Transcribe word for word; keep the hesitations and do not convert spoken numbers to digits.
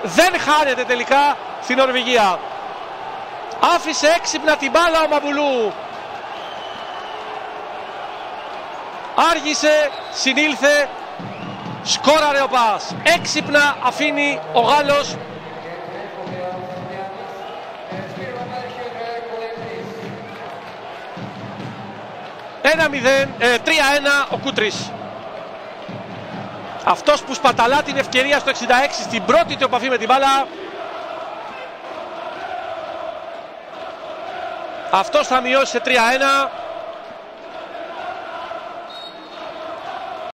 δεν χάνεται τελικά στην Νορβηγία. Άφησε έξυπνα την μπάλα ο Μαμπουλού. Άργησε, συνήλθε, σκόραρε ο Πας. Έξυπνα αφήνει ο Γάλλος. ένα μηδέν, ε, τρία ένα ο Κούτρης. Αυτός που σπαταλά την ευκαιρία στο εξήντα έξι στην πρώτη του επαφή με την μπάλα. Αυτός θα μειώσει σε τρία ένα.